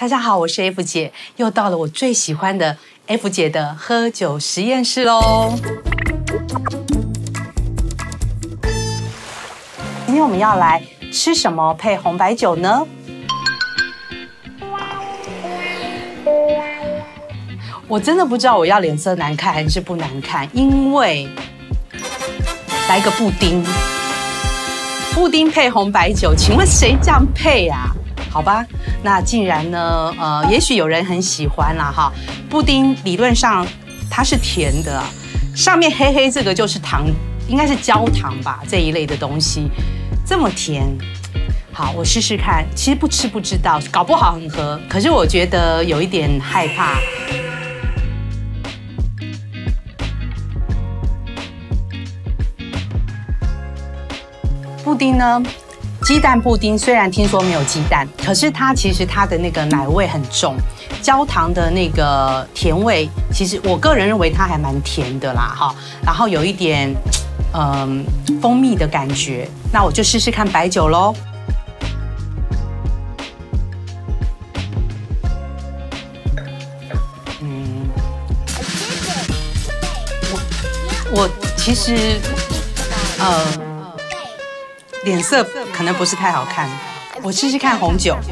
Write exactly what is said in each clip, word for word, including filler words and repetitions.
大家好，我是 F 姐，又到了我最喜欢的 F 姐的喝酒实验室喽。今天我们要来吃什么配红白酒呢？我真的不知道我要脸色难看还是不难看，因为来个布丁，布丁配红白酒，请问谁这样配啊？好吧，那既然呢，呃，也许有人很喜欢啦哈。布丁理论上它是甜的，上面黑黑这个就是糖，应该是焦糖吧这一类的东西，这么甜。好，我试试看。其实不吃不知道，搞不好很合，可是我觉得有一点害怕。布丁呢？鸡蛋布丁虽然听说没有鸡蛋，可是它其实它的那个奶味很重，焦糖的那个甜味，其实我个人认为它还蛮甜的啦哈。然后有一点嗯蜂蜜的感觉，那我就试试看白酒喽。嗯，我我其实呃。脸色可能不是太好看，我试试看红酒。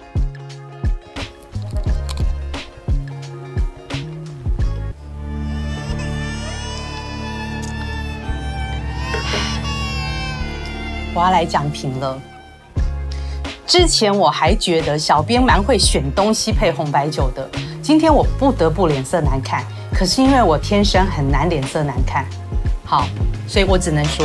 我要来讲评了。之前我还觉得小编蛮会选东西配红白酒的，今天我不得不脸色难看，可是因为我天生很难脸色难看，好，所以我只能说。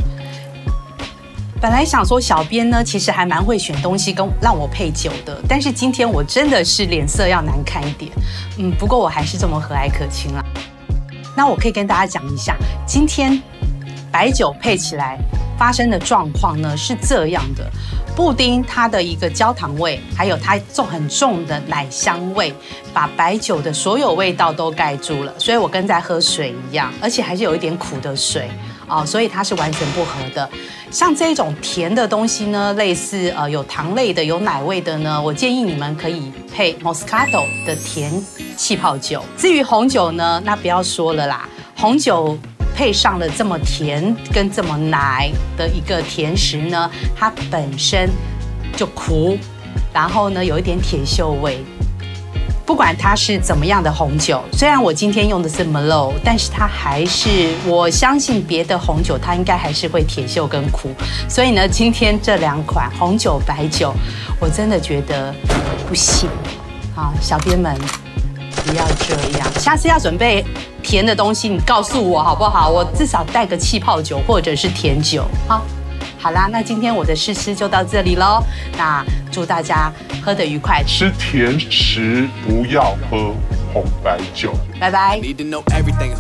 本来想说小编呢，其实还蛮会选东西跟让我配酒的，但是今天我真的是脸色要难看一点，嗯，不过我还是这么和蔼可亲啦。那我可以跟大家讲一下，今天白酒配起来发生的状况呢是这样的：布丁它的一个焦糖味，还有它重很重的奶香味，把白酒的所有味道都盖住了，所以我跟在喝水一样，而且还是有一点苦的水。哦，所以它是完全不合的。像这种甜的东西呢，类似呃有糖类的、有奶味的呢，我建议你们可以配 Moscato 的甜气泡酒。至于红酒呢，那不要说了啦，红酒配上了这么甜跟这么奶的一个甜食呢，它本身就苦，然后呢有一点铁锈味。不管它是怎么样的红酒，虽然我今天用的是 Merlot， 但是它还是，我相信别的红酒它应该还是会铁锈跟苦。所以呢，今天这两款红酒、白酒，我真的觉得不行啊！小编们不要这样，下次要准备甜的东西，你告诉我好不好？我至少带个气泡酒或者是甜酒。好，好啦，那今天我的试吃就到这里喽。那祝大家喝得愉快， 吃甜食不要喝红白酒。 拜拜。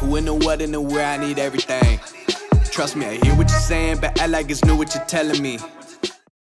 Trust me, I hear what you're saying, but act like it's new what you're telling me.